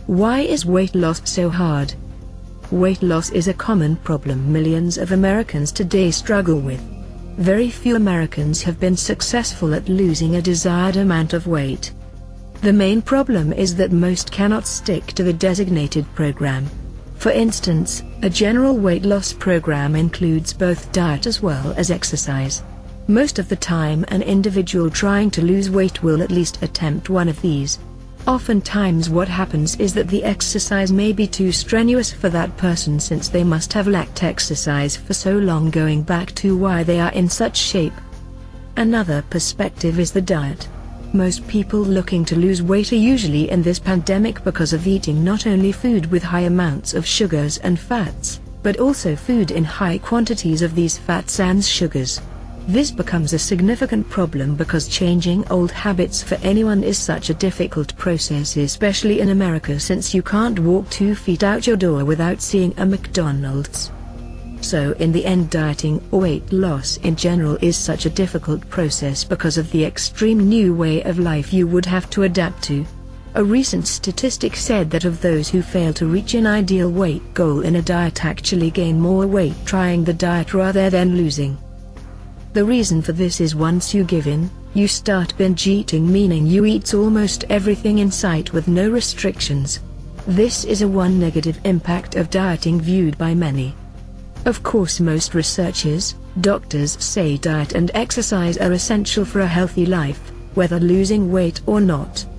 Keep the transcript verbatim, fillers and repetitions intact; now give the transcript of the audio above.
Why is weight loss so hard? Weight loss is a common problem millions of Americans today struggle with. Very few Americans have been successful at losing a desired amount of weight. The main problem is that most cannot stick to the designated program. For instance, a general weight loss program includes both diet as well as exercise. Most of the time an individual trying to lose weight will at least attempt one of these. Oftentimes what happens is that the exercise may be too strenuous for that person since they must have lacked exercise for so long, going back to why they are in such shape. Another perspective is the diet. Most people looking to lose weight are usually in this pandemic because of eating not only food with high amounts of sugars and fats, but also food in high quantities of these fats and sugars. This becomes a significant problem because changing old habits for anyone is such a difficult process, especially in America, since you can't walk two feet out your door without seeing a McDonald's. So in the end, dieting or weight loss in general is such a difficult process because of the extreme new way of life you would have to adapt to. A recent statistic said that of those who fail to reach an ideal weight goal in a diet actually gain more weight trying the diet rather than losing. The reason for this is once you give in, you start binge eating, meaning you eat almost everything in sight with no restrictions. This is a one negative impact of dieting viewed by many. Of course, most researchers, doctors say diet and exercise are essential for a healthy life, whether losing weight or not.